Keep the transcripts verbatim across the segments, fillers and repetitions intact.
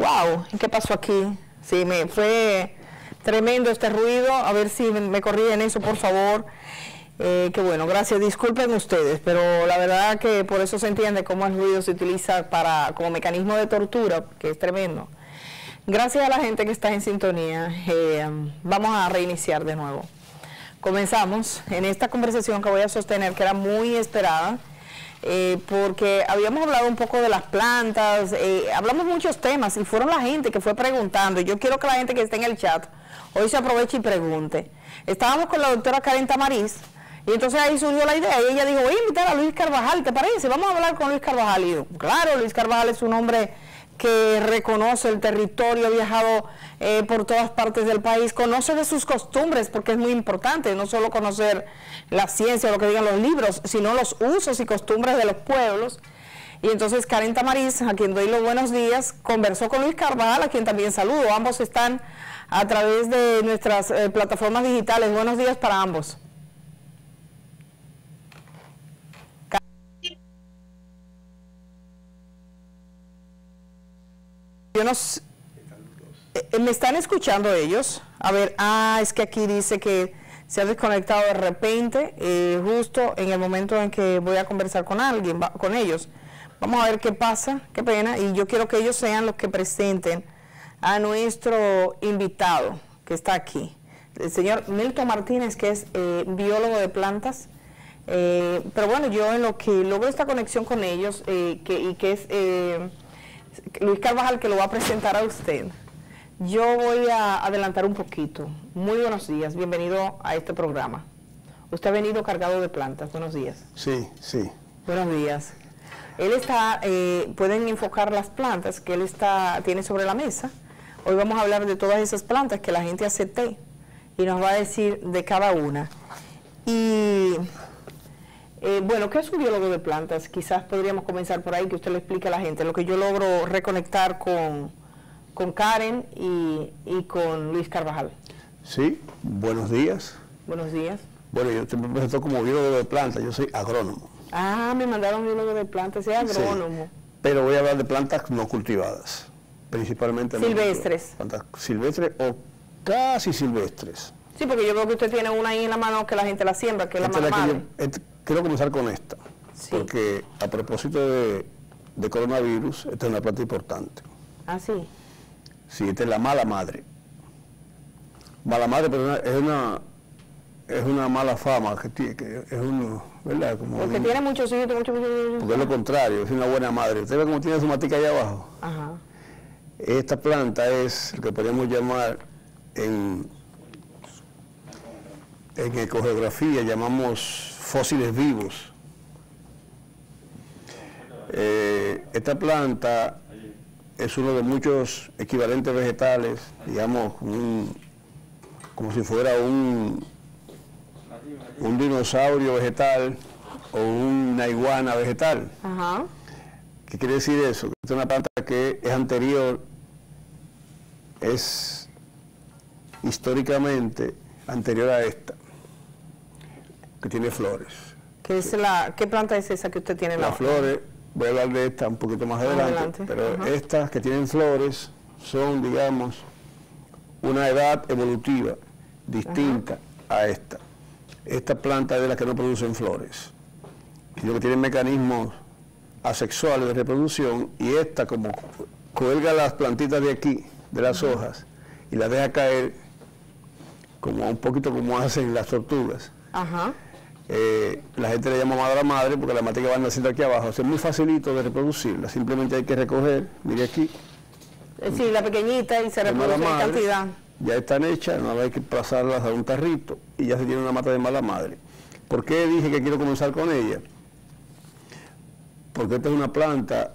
wow, ¿qué pasó aquí? Sí, me fue tremendo este ruido, a ver si me, me corrigen eso, por favor. Eh, que bueno, gracias, disculpen ustedes, pero la verdad que por eso se entiende cómo el ruido se utiliza para como mecanismo de tortura, que es tremendo. Gracias a la gente que está en sintonía, eh, vamos a reiniciar de nuevo. Comenzamos en esta conversación que voy a sostener, que era muy esperada, eh, porque habíamos hablado un poco de las plantas, eh, hablamos muchos temas y fueron la gente que fue preguntando. Yo quiero que la gente que esté en el chat hoy se aproveche y pregunte. Estábamos con la doctora Karen Tamariz y entonces ahí surgió la idea y ella dijo, voy a invitar a Luis Carvajal, ¿te parece? Vamos a hablar con Luis Carvajal. Y yo, claro, Luis Carvajal es un hombre que reconoce el territorio, ha viajado eh, por todas partes del país, conoce de sus costumbres, porque es muy importante, no solo conocer la ciencia, lo que digan los libros, sino los usos y costumbres de los pueblos. Y entonces Karen Tamariz, a quien doy los buenos días, conversó con Luis Carvajal, a quien también saludo. Ambos están a través de nuestras eh, plataformas digitales. Buenos días para ambos. Yo no sé, eh, ¿me están escuchando ellos? A ver, ah, es que aquí dice que se ha desconectado de repente, eh, justo en el momento en que voy a conversar con alguien, va, con ellos. Vamos a ver qué pasa, qué pena, y yo quiero que ellos sean los que presenten a nuestro invitado que está aquí, el señor Milton Martínez, que es eh, biólogo de plantas. Eh, pero bueno, yo en lo que logro esta conexión con ellos, eh, que, y que es... Eh, Luis Carvajal, que lo va a presentar a usted, yo voy a adelantar un poquito. Muy buenos días, bienvenido a este programa. Usted ha venido cargado de plantas, buenos días. Sí, sí. Buenos días. Él está, eh, pueden enfocar las plantas que él está tiene sobre la mesa. Hoy vamos a hablar de todas esas plantas que la gente hace té y nos va a decir de cada una. Y... Eh, bueno, ¿qué es un biólogo de plantas? Quizás podríamos comenzar por ahí, que usted le explique a la gente, lo que yo logro reconectar con, con Karen y, y con Luis Carvajal. Sí, buenos días. Buenos días. Bueno, yo te presento como biólogo de plantas, yo soy agrónomo. Ah, me mandaron biólogo de plantas, soy agrónomo. Sí, pero voy a hablar de plantas no cultivadas, principalmente. Silvestres. No, plantas silvestres o casi silvestres. Sí, porque yo veo que usted tiene una ahí en la mano que la gente la siembra, que es la Esta mala es la madre. que yo, este, quiero comenzar con esta, sí. Porque a propósito de, de coronavirus, esta es una planta importante. Ah, sí. Sí, esta es la mala madre. Mala madre, pero es una, es una mala fama, que, tiene, que es uno, ¿verdad? Como porque un, tiene muchos hijos, muchos hijos. Porque es lo contrario, es una buena madre. ¿Usted ve cómo tiene su matica allá abajo? Ajá. Esta planta es lo que podemos llamar en... en ecogeografía llamamos fósiles vivos. Eh, esta planta es uno de muchos equivalentes vegetales, digamos, un, como si fuera un, un dinosaurio vegetal o una iguana vegetal. Ajá. ¿Qué quiere decir eso? Es una planta que es anterior, es históricamente anterior a esta, que tiene flores. ¿Qué, es la, ¿Qué planta es esa que usted tiene en la Las flores, voy a hablar de esta un poquito más adelante, adelante. pero Ajá. Estas que tienen flores son, digamos, una edad evolutiva distinta Ajá. a esta. Esta planta es de las que no producen flores, sino que tienen mecanismos asexuales de reproducción, y esta, como cuelga las plantitas de aquí, de las Ajá. hojas, y las deja caer, como un poquito como hacen las tortugas. Ajá. Eh, la gente le llama madre a madre porque la matica va naciendo aquí abajo. O sea, es muy facilito de reproducirla, simplemente hay que recoger, mire aquí. Sí, la pequeñita y se reproduce en cantidad. Ya están hechas, no hay que pasarlas a un tarrito y ya se tiene una mata de mala madre. ¿Por qué dije que quiero comenzar con ella? Porque esta es una planta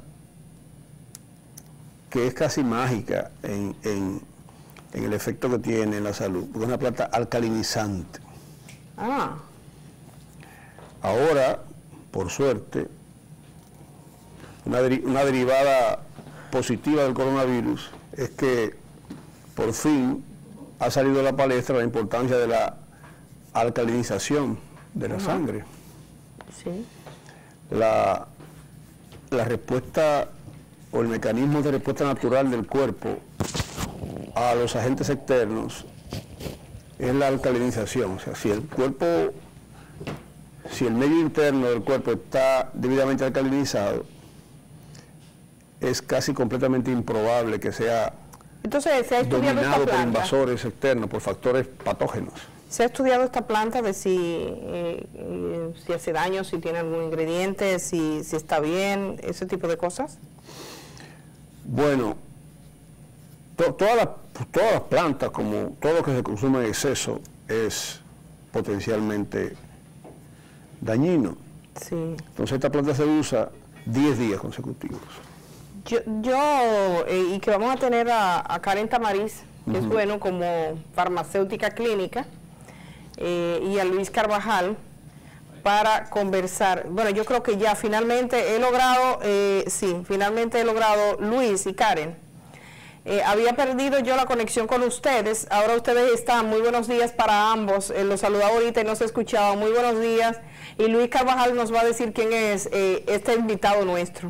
que es casi mágica en, en, en el efecto que tiene en la salud, porque es una planta alcalinizante. Ah. Ahora, por suerte, una, deri una derivada positiva del coronavirus es que por fin ha salido a la palestra la importancia de la alcalinización de la uh-huh. sangre. Sí. La, la respuesta o el mecanismo de respuesta natural del cuerpo a los agentes externos es la alcalinización. O sea, si el cuerpo, si el medio interno del cuerpo está debidamente alcalinizado, es casi completamente improbable que sea Entonces, ¿se ha estudiado esta dominado por planta? invasores externos, por factores patógenos. ¿Se ha estudiado esta planta de si, eh, eh, si hace daño, si tiene algún ingrediente, si, si está bien, ese tipo de cosas? Bueno, to, todas, las, todas las plantas, como todo lo que se consume en exceso, es potencialmente dañino. Sí. Entonces esta planta se usa diez días consecutivos. Yo, yo eh, y que vamos a tener a, a Karen Tamariz, que uh-huh. es bueno como farmacéutica clínica, eh, y a Luis Carvajal para conversar. Bueno, yo creo que ya finalmente he logrado, eh, sí, finalmente he logrado, Luis y Karen. Eh, había perdido yo la conexión con ustedes, ahora ustedes están. Muy buenos días para ambos, eh, los saludaba ahorita y no se escuchaba. Muy buenos días, y Luis Carvajal nos va a decir quién es eh, este invitado nuestro.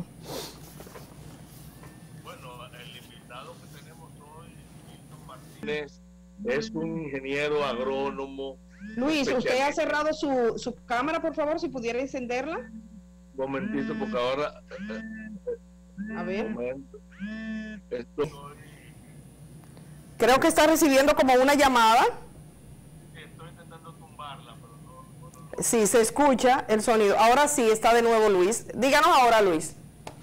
Es un ingeniero agrónomo. Luis, ¿usted ha cerrado su, su cámara, por favor, si pudiera encenderla? Un momentito, porque ahora... A ver. Momento. Esto... Creo que está recibiendo como una llamada. Sí, estoy intentando tumbarla, pero no, no, no... Sí, se escucha el sonido. Ahora sí, está de nuevo Luis. Díganos ahora, Luis.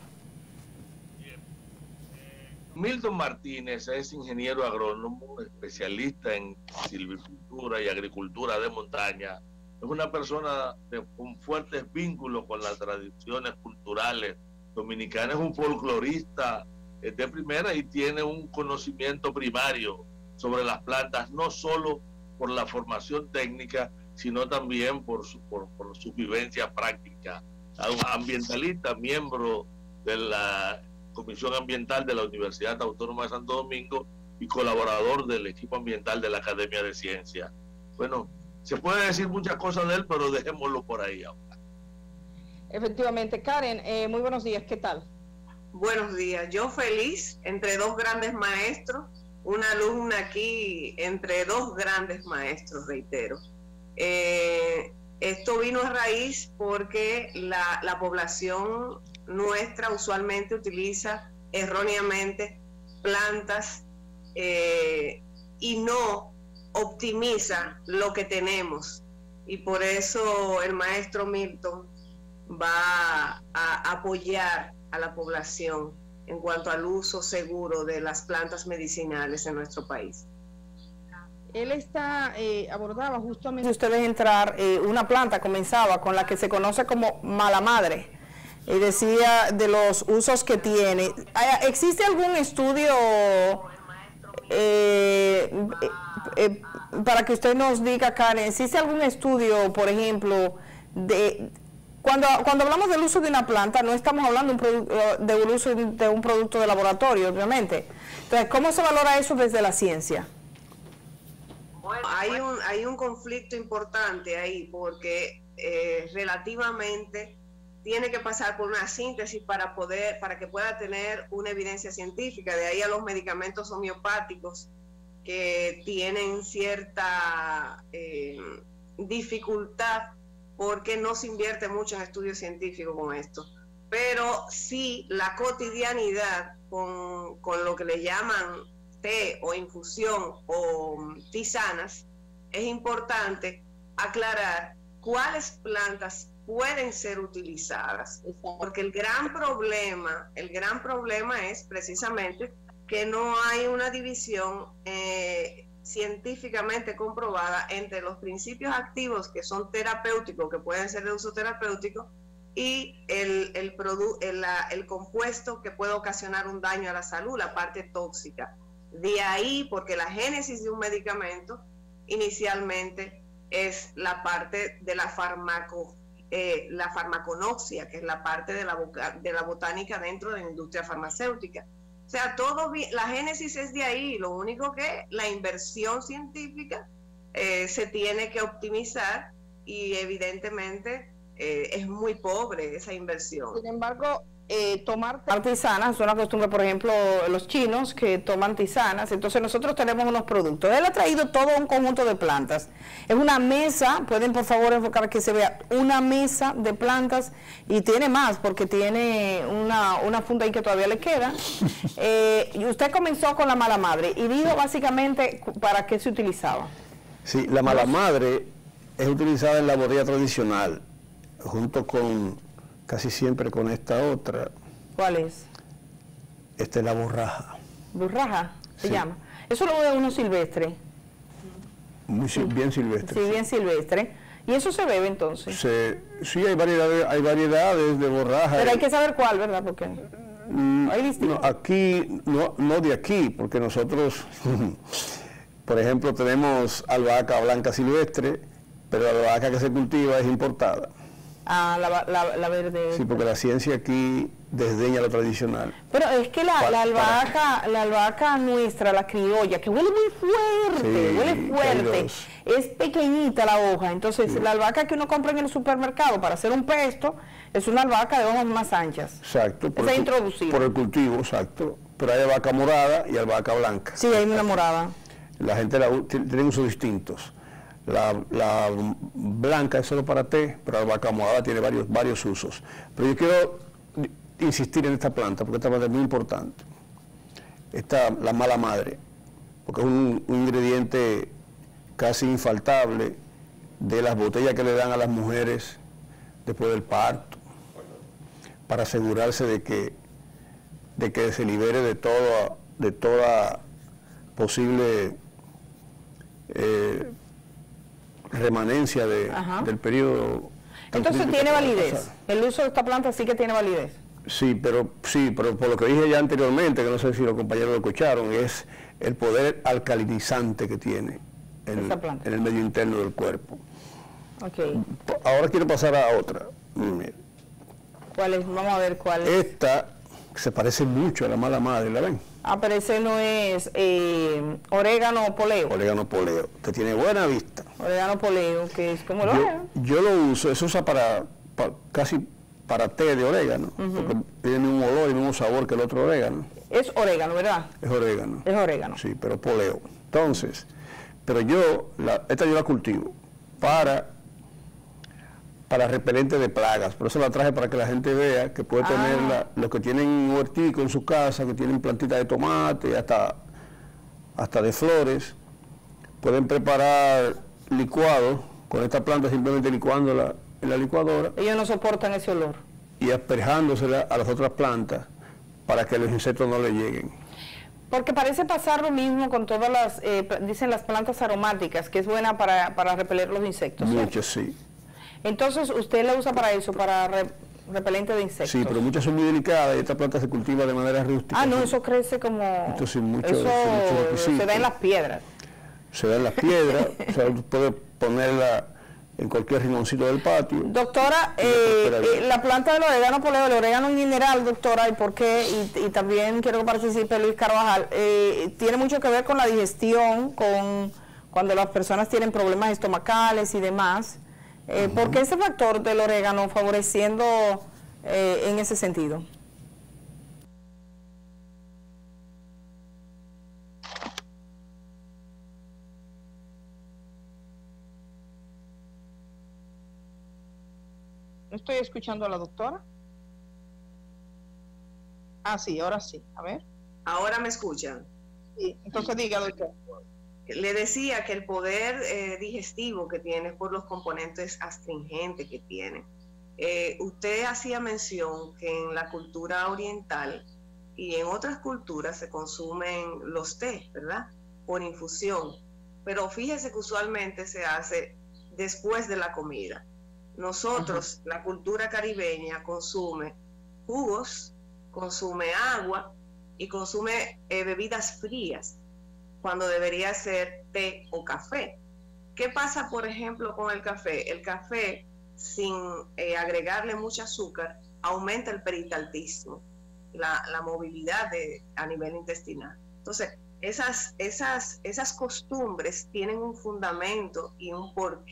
Milton Martínez es ingeniero agrónomo, especialista en silvicultura y agricultura de montaña. Es una persona de, con fuertes vínculos con las tradiciones culturales dominicanas. Es un folclorista eh, de primera y tiene un conocimiento primario sobre las plantas, no solo por la formación técnica, sino también por su, por, por su vivencia práctica. Ambientalista, miembro de la Comisión Ambiental de la Universidad Autónoma de Santo Domingo y colaborador del equipo ambiental de la Academia de Ciencias. Bueno, se puede decir muchas cosas de él, pero dejémoslo por ahí ahora. Efectivamente. Karen, eh, muy buenos días, ¿qué tal? Buenos días, yo feliz, entre dos grandes maestros, una alumna aquí entre dos grandes maestros, reitero. Eh, esto vino a raíz porque la, la población nuestra usualmente utiliza erróneamente plantas eh, y no optimiza lo que tenemos, y por eso el maestro Milton va a apoyar a la población en cuanto al uso seguro de las plantas medicinales en nuestro país. Él está, eh, abordaba justamente, ustedes entrar, eh, una planta comenzaba con la que se conoce como mala madre. Y decía de los usos que tiene. ¿Existe algún estudio eh, eh, para que usted nos diga, Karen, existe algún estudio, por ejemplo, de cuando cuando hablamos del uso de una planta, no estamos hablando de un, de un uso de un producto de laboratorio, obviamente? Entonces, ¿cómo se valora eso desde la ciencia? Bueno, hay un, hay un conflicto importante ahí, porque eh, relativamente tiene que pasar por una síntesis para poder, para que pueda tener una evidencia científica. De ahí a los medicamentos homeopáticos que tienen cierta eh, dificultad porque no se invierte mucho en estudios científicos con esto. Pero sí, la cotidianidad con, con lo que le llaman té o infusión o tisanas, es importante aclarar cuáles plantas pueden ser utilizadas, porque el gran problema, el gran problema es precisamente que no hay una división eh, científicamente comprobada entre los principios activos que son terapéuticos, que pueden ser de uso terapéutico, y el, el, produ el, el compuesto que puede ocasionar un daño a la salud, la parte tóxica. De ahí, porque la génesis de un medicamento inicialmente es la parte de la farmaco Eh, la farmaconoxia, que es la parte de la, de la botánica dentro de la industria farmacéutica. O sea, todo la génesis es de ahí, lo único que la inversión científica eh, se tiene que optimizar, y evidentemente eh, es muy pobre esa inversión. Sin embargo, eh, tomar tisanas es una costumbre, por ejemplo, los chinos que toman tisanas, entonces nosotros tenemos unos productos. Él ha traído todo un conjunto de plantas. Es una mesa, pueden por favor enfocar que se vea, una mesa de plantas, y tiene más porque tiene una, una funda ahí que todavía le queda. Eh, y usted comenzó con la mala madre y dijo básicamente para qué se utilizaba. Sí, la mala madre es utilizada en la botella tradicional, junto con, casi siempre con esta otra. ¿Cuál es? Esta es la borraja. ¿Borraja se Sí. llama? Eso lo veo uno silvestre. Muy, sil- bien silvestre. Sí, bien silvestre. ¿Y eso se bebe entonces? Se- sí, hay variedades, hay variedades de borraja. Pero hay que saber cuál, ¿verdad? Porque Mm, hay distintos. no, aquí, no, no de aquí, porque nosotros, por ejemplo, tenemos albahaca blanca silvestre, pero la albahaca que se cultiva es importada. Ah, la, la, la verde. Sí, porque la ciencia aquí desdeña lo tradicional. Pero es que la, Pa- la albahaca, la albahaca nuestra, la criolla, que huele muy fuerte, Sí, huele fuerte, cairos. es pequeñita la hoja, entonces la albahaca que uno compra en el supermercado para hacer un pesto, es una albahaca de hojas más anchas. Exacto. Por, Esa el, es cu- introducida. por el cultivo, exacto. Pero hay albahaca morada y albahaca blanca. Sí, hay una morada. La gente la, u- tiene tiene usos distintos. La, la blanca es solo para té, pero la albahaca morada tiene varios, varios usos. Pero yo quiero insistir en esta planta, porque esta planta es muy importante. Esta, la mala madre, porque es un, un ingrediente casi infaltable de las botellas que le dan a las mujeres después del parto, para asegurarse de que, de que se libere de toda, de toda posible eh, remanencia de, Ajá. del periodo. tan Entonces crítico tiene que va a validez. pasar. El uso de esta planta sí que tiene validez. Sí, pero sí, pero por lo que dije ya anteriormente, que no sé si los compañeros lo escucharon, es el poder alcalinizante que tiene en, Esa planta. en el medio interno del cuerpo. Ok. Ahora quiero pasar a otra. Mire, ¿Cuál es? Vamos a ver cuál es. esta se parece mucho a la mala madre, ¿la ven? Ah, pero ese no es eh, orégano poleo. Orégano poleo, que tiene buena vista. Orégano poleo, que es como el Yo, orégano. yo lo uso, eso usa para, para- casi para té de orégano, porque tiene un olor y un sabor que el otro orégano. Es orégano, ¿verdad? Es orégano. Es orégano. Sí, pero poleo. Entonces, pero yo, la- esta yo la cultivo para, para repelente de plagas. Por eso la traje para que la gente vea que puede Ah. tenerla, los que tienen un huertico en su casa, que tienen plantitas de tomate, hasta, hasta de flores, pueden preparar licuados con esta planta, simplemente licuándola en la licuadora Ellos no soportan ese olor. y asperjándosela a las otras plantas para que los insectos no le lleguen. Porque parece pasar lo mismo con todas las, eh, dicen las plantas aromáticas, que es buena para, para repeler los insectos. ¿cierto? Muchos sí. Entonces, usted la usa para eso, para re- repelente de insectos. Sí, pero muchas son muy delicadas y esta planta se cultiva de manera rústica. Ah, no, Sí. eso crece como... Esto sin mucho- eso sin mucho requisito. se da en las piedras. Se da en las piedras, o sea, usted puede ponerla en cualquier rinconcito del patio. Doctora, Y eh, la prospera eh, bien. la planta del orégano poleo, el orégano en general, doctora, ¿y por qué? Y, y también quiero que participe Luis Carvajal, eh, tiene mucho que ver con la digestión, con cuando las personas tienen problemas estomacales y demás. Eh, ¿Por qué ese factor del orégano favoreciendo eh, en ese sentido? No estoy escuchando a la doctora. Ah, sí, ahora sí. A ver. Ahora me escuchan. Sí. Entonces diga, doctor. Le decía que el poder eh, digestivo que tiene por los componentes astringentes que tiene. Eh, usted hacía mención que en la cultura oriental y en otras culturas se consumen los té, ¿verdad? Por infusión. Pero fíjese que usualmente se hace después de la comida. Nosotros, uh-huh. la cultura caribeña, consume jugos, consume agua y consume eh, bebidas frías, cuando debería ser té o café. ¿Qué pasa, por ejemplo, con el café? El café, sin eh, agregarle mucho azúcar, aumenta el peristaltismo, la, la movilidad de, a nivel intestinal. Entonces, esas, esas, esas costumbres tienen un fundamento y un porqué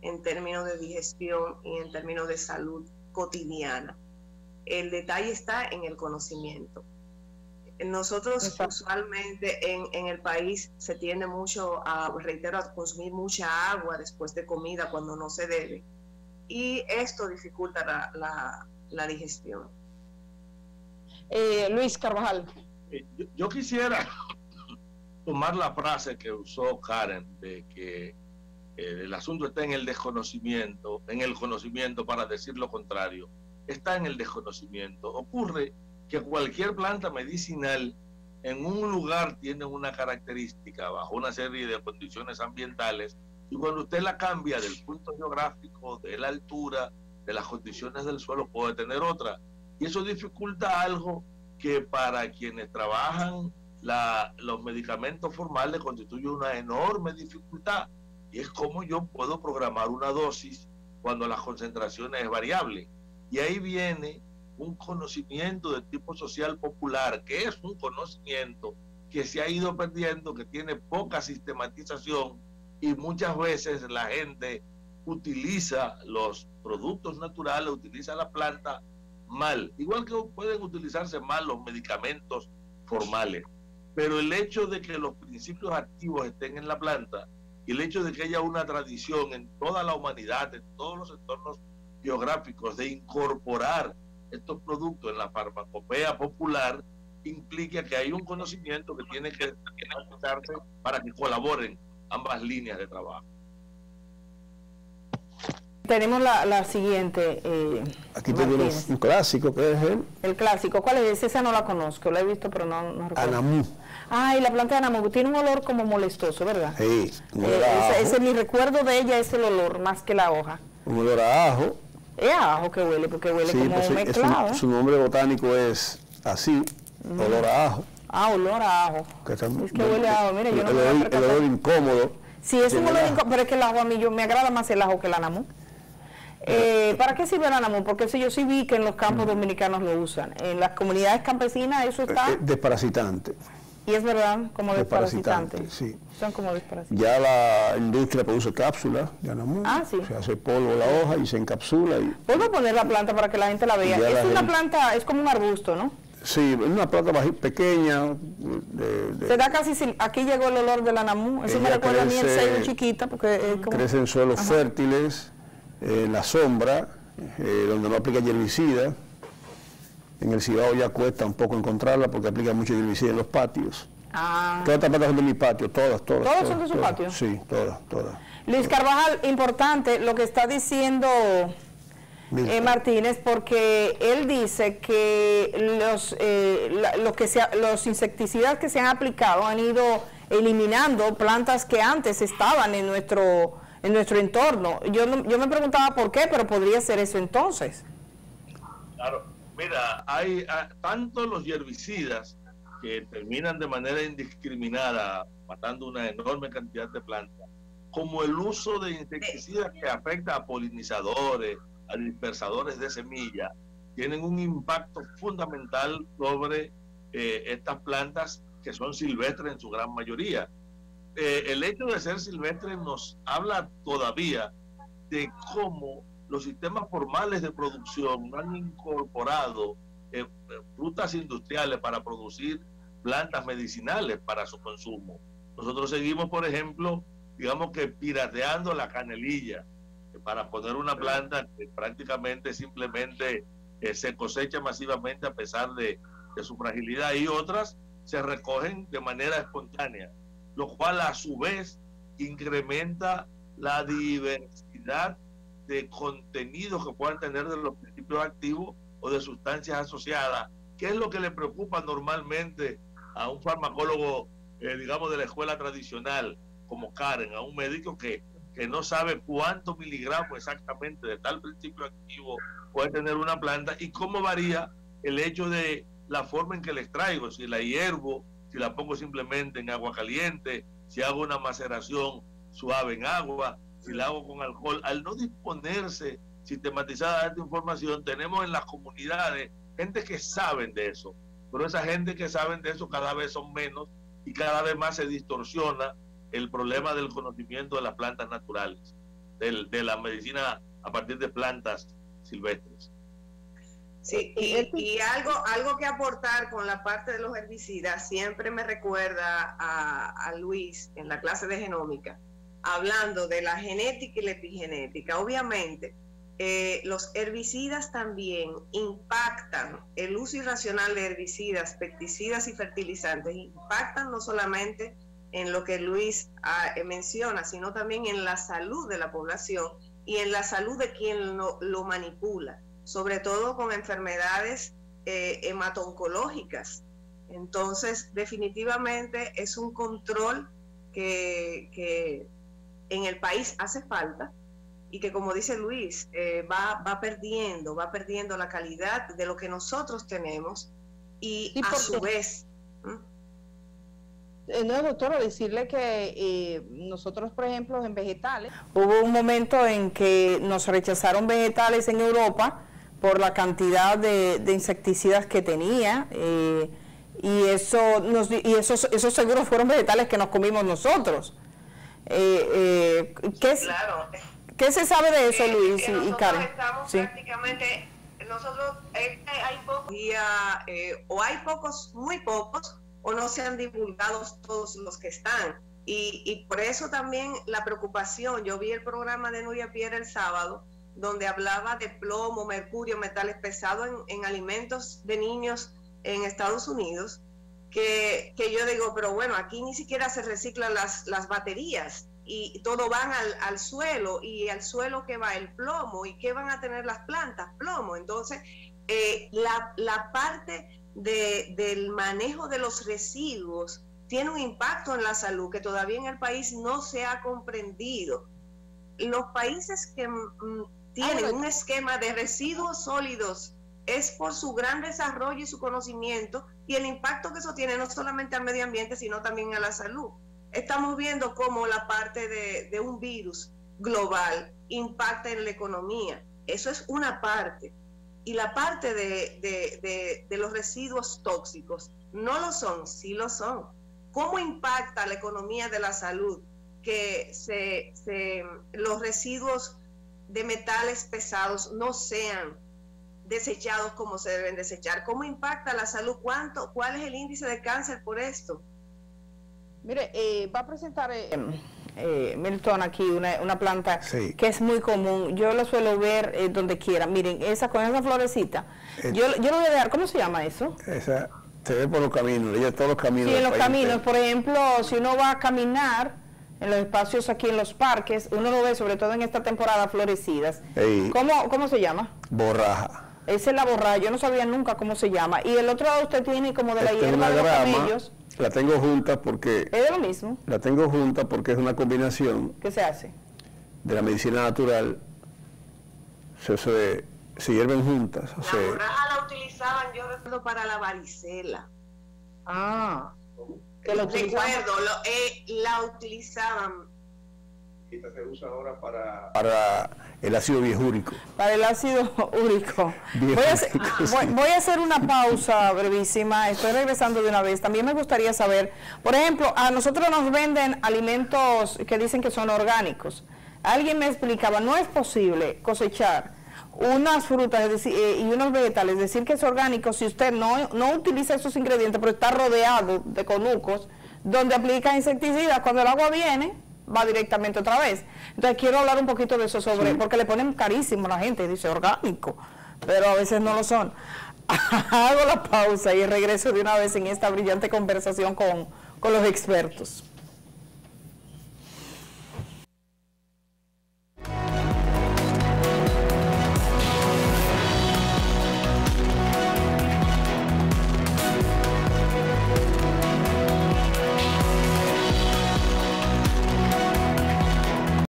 en términos de digestión y en términos de salud cotidiana. El detalle está en el conocimiento. Nosotros Exacto. usualmente en, en el país se tiende mucho a, reitero, a consumir mucha agua después de comida cuando no se debe, y esto dificulta la, la, la digestión. Eh, Luis Carvajal. Eh, yo, yo quisiera tomar la frase que usó Karen de que eh, el asunto está en el desconocimiento, en el conocimiento, para decir lo contrario. Está en el desconocimiento. Ocurre que cualquier planta medicinal en un lugar tiene una característica bajo una serie de condiciones ambientales, y cuando usted la cambia del punto geográfico, de la altura, de las condiciones del suelo, puede tener otra. Y eso dificulta algo que para quienes trabajan la, los medicamentos formales constituye una enorme dificultad, y es cómo yo puedo programar una dosis cuando las concentraciones es variable. Y ahí viene un conocimiento de tipo social popular, que es un conocimiento que se ha ido perdiendo, que tiene poca sistematización, y muchas veces la gente utiliza los productos naturales, utiliza la planta mal, igual que pueden utilizarse mal los medicamentos formales. Pero el hecho de que los principios activos estén en la planta, y el hecho de que haya una tradición en toda la humanidad, en todos los entornos geográficos, de incorporar estos productos en la farmacopea popular, implica que hay un conocimiento que tiene que darse para que colaboren ambas líneas de trabajo. Tenemos la, la siguiente. Eh, Aquí tenemos un clásico que es el... El clásico, ¿cuál es? Esa no la conozco, la he visto pero no, no recuerdo. Anamú. Ay, la planta de Anamú tiene un olor como molestoso, ¿verdad? Sí. Un eh, ese, ese, mi recuerdo de ella es el olor, más que la hoja. Un olor a ajo. Es a ajo que huele, porque huele sí, como pues mezclado. Su, su nombre botánico es así, mm. olor a ajo. Ah, olor a ajo. Que está, es que huele a ajo, mira, yo no el, me olor, el olor incómodo. Sí, es un olor incómodo, pero es que el ajo a mí yo, me agrada más el ajo que el Anamú. Eh, ¿Para qué sirve el Anamú? Porque si yo sí vi que en los campos dominicanos lo usan. En las comunidades campesinas eso está... Eh, desparasitante. Y es verdad, como desparasitante. desparasitante, sí. Son como desparasitantes. Ya la industria produce cápsulas de Anamú. Ah, sí. Se hace polvo la hoja y se encapsula. Y, Puedo poner la planta para que la gente la vea. Es una gente... planta, es como un arbusto, ¿no? Sí, es una planta pequeña. De, de, se da casi sin... Aquí llegó el olor del Anamú. Eso me recuerda crece, a mí el sello chiquita. Porque es como... Crece en suelos Ajá. fértiles, en la sombra, eh, donde no aplica herbicida. En el Cibao ya cuesta un poco encontrarla porque aplica mucho herbicida en los patios. Ah. Todas estas plantas son de mi patio, todas, todas. ¿Todas todas, son de su todas, patio? Sí, todas, todas. Luis Carvajal, importante lo que está diciendo eh, Martínez, porque él dice que los, eh, la, lo que sea, los insecticidas que se han aplicado han ido eliminando plantas que antes estaban en nuestro, en nuestro entorno. Yo, yo me preguntaba por qué, pero podría ser eso entonces. Claro, mira, hay, hay tanto los herbicidas que terminan de manera indiscriminada matando una enorme cantidad de plantas, como el uso de insecticidas que afecta a polinizadores, a dispersadores de semillas, tienen un impacto fundamental sobre eh, estas plantas que son silvestres en su gran mayoría. Eh, el hecho de ser silvestres nos habla todavía de cómo los sistemas formales de producción no han incorporado eh, frutas industriales para producir plantas medicinales para su consumo. Nosotros seguimos, por ejemplo, digamos que pirateando la canelilla eh, para poner una planta que prácticamente simplemente eh, se cosecha masivamente a pesar de, de su fragilidad, y otras se recogen de manera espontánea, lo cual a su vez incrementa la diversidad de contenidos que puedan tener de los principios activos o de sustancias asociadas, que es lo que le preocupa normalmente a un farmacólogo, eh, digamos, de la escuela tradicional, como Karen, a un médico que, que no sabe cuántos miligramos exactamente de tal principio activo puede tener una planta y cómo varía el hecho de la forma en que la extraigo, si la hiervo, si la pongo simplemente en agua caliente, si hago una maceración suave en agua, si la hago con alcohol. Al no disponerse sistematizada esta información, tenemos en las comunidades gente que saben de eso, pero esa gente que saben de eso cada vez son menos y cada vez más se distorsiona el problema del conocimiento de las plantas naturales. de, de la medicina a partir de plantas silvestres. Sí, y, y algo, algo que aportar con la parte de los herbicidas, siempre me recuerda a, a Luis en la clase de genómica, hablando de la genética y la epigenética. Obviamente, eh, los herbicidas también impactan, el uso irracional de herbicidas, pesticidas y fertilizantes, impactan no solamente en lo que Luis ah, menciona, sino también en la salud de la población y en la salud de quien lo, lo manipula, sobre todo con enfermedades eh, hemato-oncológicas. Entonces, definitivamente es un control que, que en el país hace falta y que, como dice Luis, eh, va, va perdiendo, va perdiendo la calidad de lo que nosotros tenemos y, ¿Y a su qué? vez... ¿Mm? No, doctora, decirle que eh, nosotros, por ejemplo, en vegetales... Hubo un momento en que nos rechazaron vegetales en Europa por la cantidad de, de insecticidas que tenía, eh, y eso nos, y esos, esos seguros fueron vegetales que nos comimos nosotros. Eh, eh, ¿qué, claro. ¿Qué se sabe de eso, eh, Luis y, y Karen? Estamos sí. prácticamente, nosotros eh, hay pocos, eh, o hay pocos, muy pocos, o no se han divulgado todos los que están. Y, y por eso también la preocupación. Yo vi el programa de Nuria Pierre el sábado, donde hablaba de plomo, mercurio, metales pesados en, en alimentos de niños en Estados Unidos, que, que yo digo, pero bueno, aquí ni siquiera se reciclan las, las baterías y todo van al, al suelo, y al suelo que va el plomo, y qué van a tener las plantas, plomo. Entonces, eh, la, la parte de, del manejo de los residuos tiene un impacto en la salud que todavía en el país no se ha comprendido. Los países que mm, tienen un esquema de residuos sólidos es por su gran desarrollo y su conocimiento y el impacto que eso tiene no solamente al medio ambiente, sino también a la salud. Estamos viendo cómo la parte de, de un virus global impacta en la economía. Eso es una parte. Y la parte de, de, de, de los residuos tóxicos no lo son, sí lo son. ¿Cómo impacta la economía de la salud que se, se, los residuos de metales pesados no sean desechados como se deben desechar? ¿Cómo impacta la salud? ¿Cuánto, ¿Cuál es el índice de cáncer por esto? Mire, eh, va a presentar eh, eh, Milton aquí una, una planta sí. que es muy común. Yo la suelo ver eh, donde quiera. Miren, esa con esa florecita. Eh, yo, yo lo voy a dejar. ¿Cómo se llama eso? Esa se ve por los caminos, ella todos los caminos. Sí, en los país caminos. entero. Por ejemplo, si uno va a caminar en los espacios aquí en los parques, uno lo ve sobre todo en esta temporada florecidas. Ey. ¿Cómo, ¿Cómo se llama? Borraja. Esa es la borraja, yo no sabía nunca cómo se llama. Y el otro lado usted tiene como de la Esta es hierba una de los grama, camellos. la tengo junta porque Es de lo mismo. la tengo junta porque es una combinación ¿Qué se hace? de la medicina natural. Se, se, se hierven juntas. O La sea, borraja la utilizaban, yo recuerdo, para la varicela. ah, que lo utilizamos. Recuerdo, lo, eh, la utilizaban. esta se usa ahora para, para el ácido biejúrico. Para el ácido úrico. Bien. Voy a, hacer, voy, voy a hacer una pausa brevísima, estoy regresando de una vez. También me gustaría saber, por ejemplo, a nosotros nos venden alimentos que dicen que son orgánicos. Alguien me explicaba, no es posible cosechar unas frutas es decir, eh, y unos vegetales, decir que es orgánico si usted no, no utiliza esos ingredientes, pero está rodeado de conucos, donde aplica insecticidas. Cuando el agua viene, va directamente otra vez. Entonces quiero hablar un poquito de eso sobre, sí. porque le ponen carísimo a la gente, dice orgánico, pero a veces no lo son. Hago la pausa y regreso de una vez en esta brillante conversación con, con los expertos.